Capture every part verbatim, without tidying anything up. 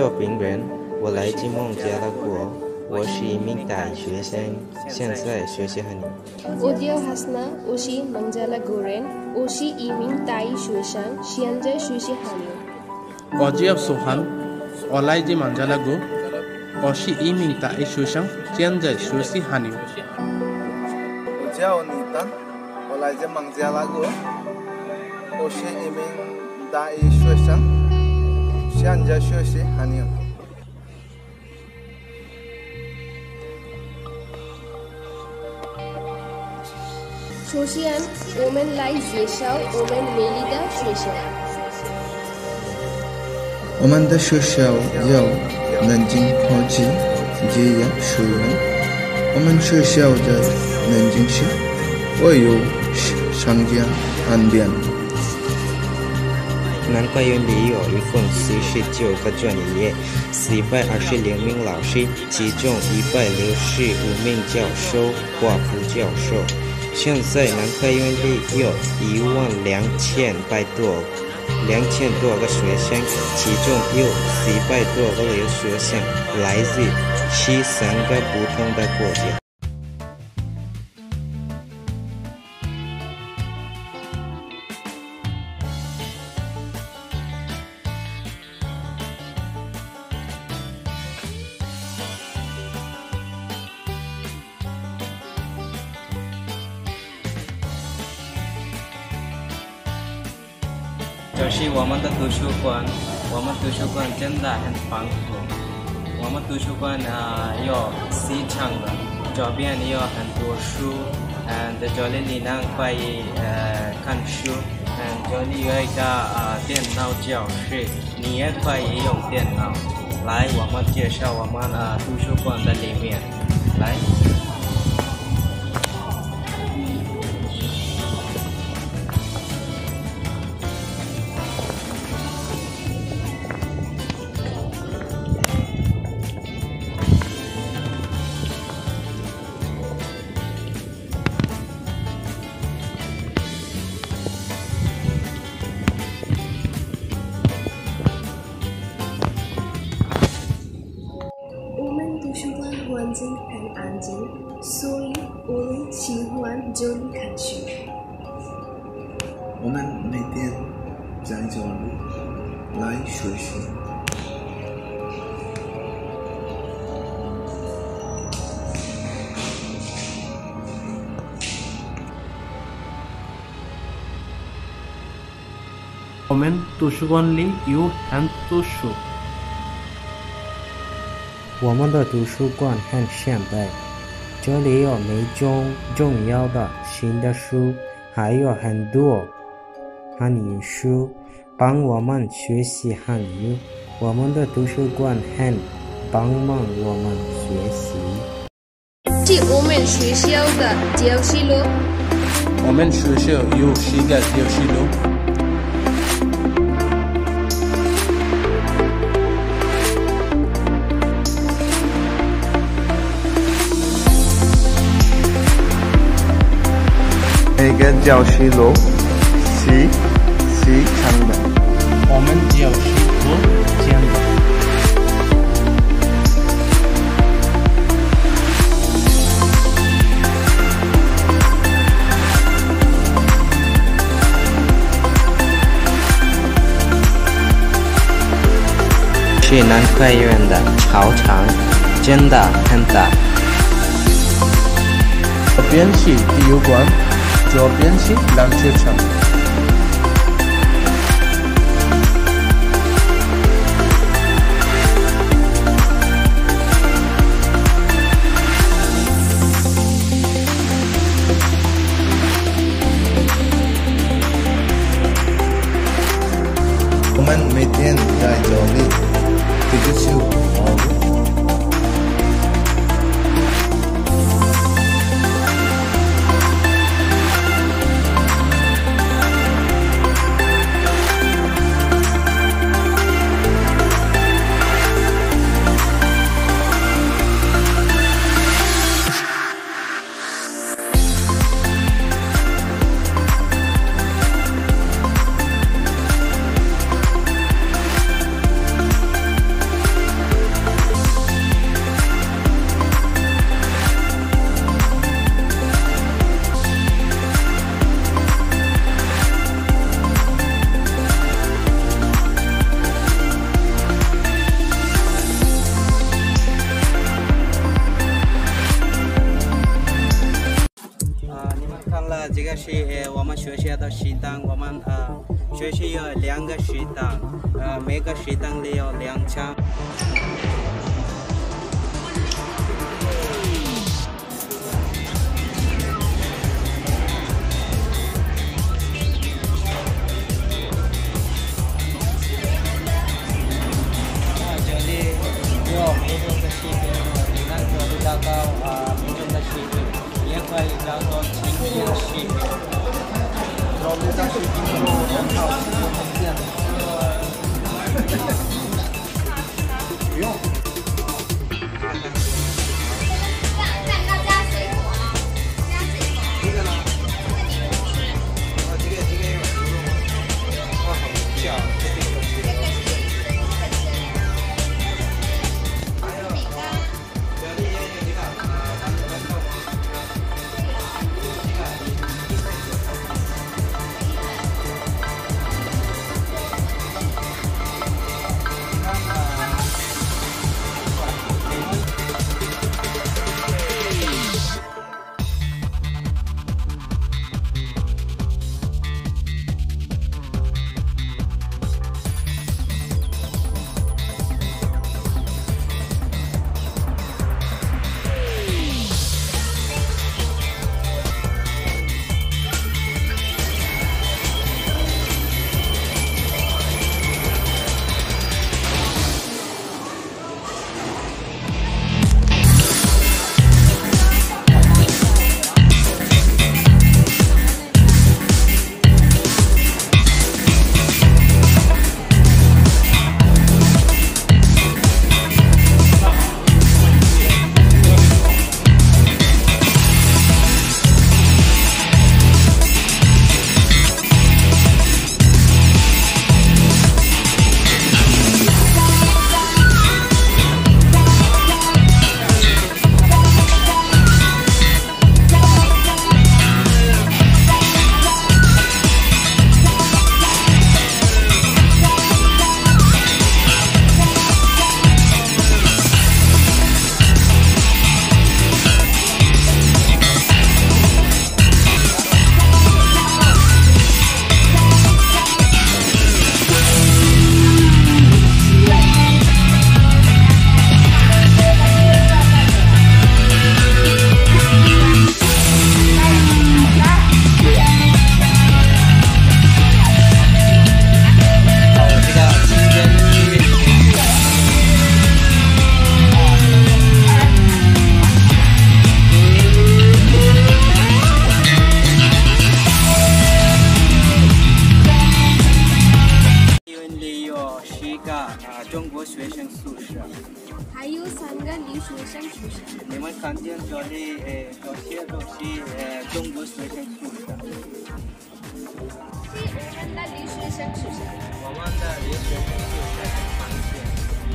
平原，我来自孟加拉国，我是一名大学生，现在学习汉语。 我叫 Hasna， 我是孟加拉国人，我是一名大学生，现在学习汉语。 我叫 Sohan， 我来自孟加拉国，我是一名大学生，现在学习汉语。 我叫尼丹，我来自孟加拉国，我是一名大学生，现在学习汉语。 首先，我们来介绍我们美丽的学校。 我们的学校有南京国际职业学院，我们学校的南京市我有上江岸边。 南快园里有一共四十九个专业，四百二十六名老师，其中一百六十五名教授或副教授。现在南快园里有一万两千百多两千多个学生，其中有四百多个留学生来自十三个不同的国家。 这是我们的图书馆，我们图书馆真的很丰富。我们图书馆啊有四层的，这边有很多书，嗯，这里你能可以呃看书，嗯，这里有一个呃电脑教室，你也可以用电脑。来，我们介绍我们呃图书馆的里面，来。 图书馆环境很安静，所以我们喜欢这里看书。 我们每天在这里来学习。 我们图书馆里有很多书。 我们的图书馆很现代，这里有每种重要的新的书，还有很多汉语书，帮我们学习汉语。我们的图书馆很帮忙我们学习。 是我们学校的教室楼。 我们学校有四个教室楼。 每个教室楼是是长的， 我们教室楼尖的。 是南快园的操场，真的很大。 这边是体育馆。这边是篮球场。 我们每天在这里读书。 是呃我们学校的食堂，我们呃学校有两个食堂，呃每个食堂里有两餐。有民众的食品，你看这里找到啊民众的食品，也可以找到清洁的食品。 เราไม่ได้ซื้อกินโลของเขาของเพื่อน不用蛋糕加水果，加水果。 这个呢？哦，这个这个有牛肉吗？哦，好小，这个有这个是这个是饼干。 这里也有这个啊，咱们咱们中国学生宿舍， 还有三个留学生宿舍。 你们看见这里，呃，这些都是呃中国学生宿舍。 是我们的留学生宿舍。 我们的留学生宿舍很方便。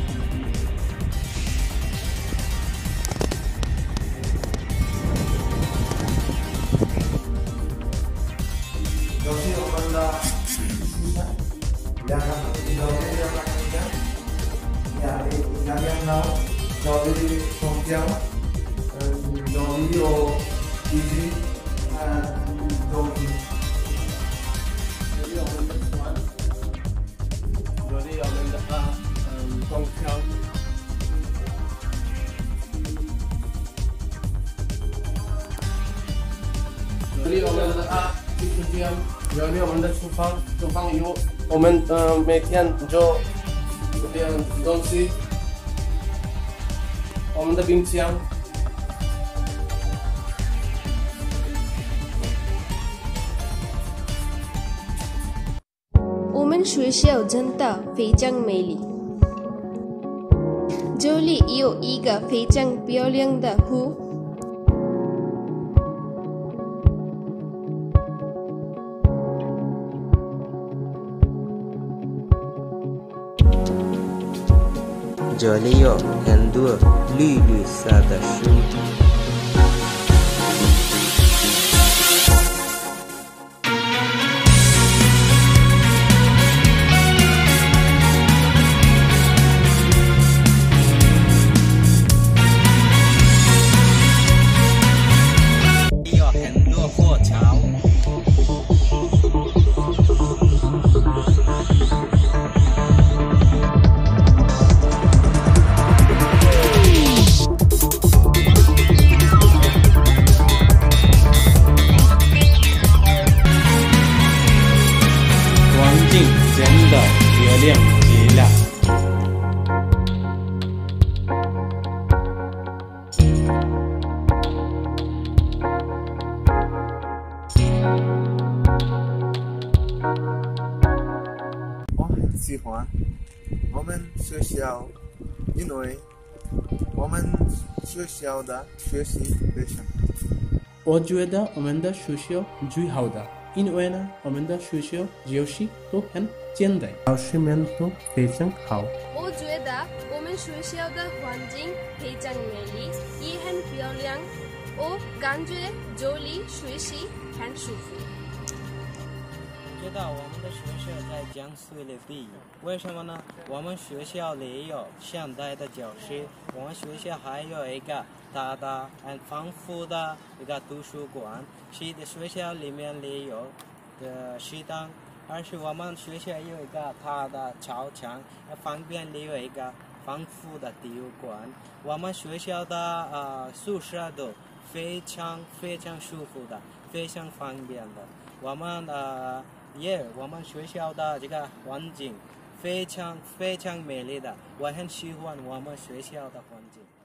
这是我们的两个，这是两个。Yang now, Jolly Songkyang, Jolly O Easy, and Jolly. Jolly Amanda Swan, Jolly Amanda Songkyang, Jolly Amanda Songkyang, Jolly Amanda Songkyang, Songkyang 有我们呃每天就这点东西。我们的冰箱， 我们学校真的非常美丽，这里有一个非常漂亮的湖。 这里有很多绿绿色的树。有很多过桥。 喜欢我们学校，因为我们学校的学习非常。 我觉得我们的学校最好的，因为呢，我们的学校教室都很简单，老师们都非常好。 我觉得我们学校的环境非常美丽，也很漂亮，我感觉这里学习很舒服。 知道我们的学校在江苏里地，为什么呢？我们学校里有现代的教室，我们学校还有一个大大很丰富的一个图书馆，是的学校里面里有的食堂，而且我们学校有一个大的操场，旁边里有一个丰富的体育馆。我们学校的呃宿舍都非常非常舒服的，非常方便的。我们呃也我们学校的这个环境非常非常美丽的，我很喜欢我们学校的环境。